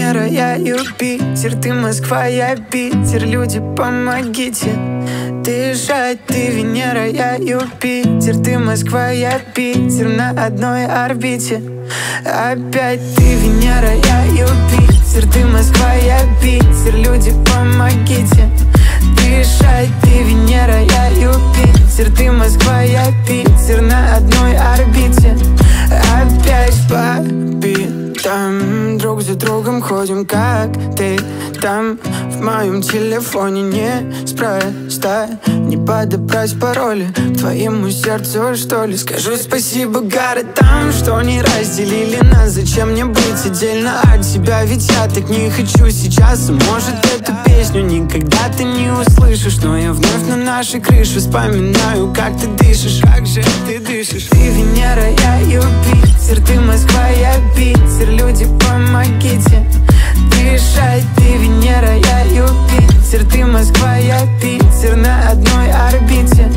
Венера, я Юпитер, ты Москва, я Питер. Люди, помогите дышать. Ты Венера, я Юпитер, ты Москва, я Питер. На одной орбите опять. Ты Венера, я Юпитер, ты Москва, я Питер. Люди, помогите дышать. Ты Венера, я Юпитер, ты Москва, я Питер. На одной орбите опять. Папи, там друг за другом ходим, как ты там. В моем телефоне неспроста не подобрать пароли к твоему сердцу, что ли. Скажу спасибо городам, что не разделили нас. Зачем мне быть отдельно от тебя, ведь я так не хочу сейчас. Может, эту песню никогда ты не услышишь, но я вновь на нашей крыше вспоминаю, как ты дышишь. Как же ты дышишь? Ты Венера, я Юпитер, ты Москва, я Питер. Люди, помогите дышать. Ты Венера, я Юпитер, ты Москва, я Питер. На одной орбите.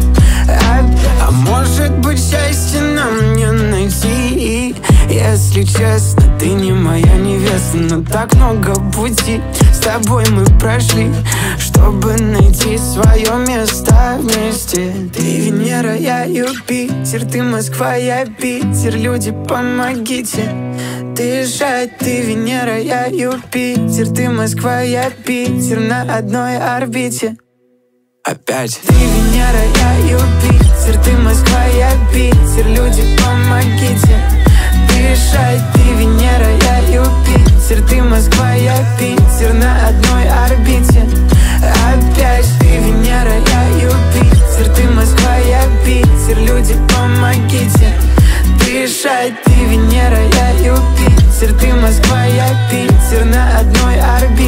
А может быть, счастье нам не найти? Если честно, ты не моя невеста, но так много пути с тобой мы прошли, чтобы найти свое место вместе. Ты Венера, я Юпитер, ты Москва, я Питер. Люди, помогите дышать. Ты Венера, я Юпитер, ты Москва, я Питер. На одной орбите опять. Ты Венера, я Юпитер, ты Москва, я Питер. Люди, помогите дышать. Ты Венера, я Юпитер, ты Москва, я Питер. На одной орбите опять. Ты Венера, я Юпитер, ты Москва, я Питер. Люди, помогите дышать. Ты Венера, я Юпитер, ты Москва, я Питер. На одной орбите.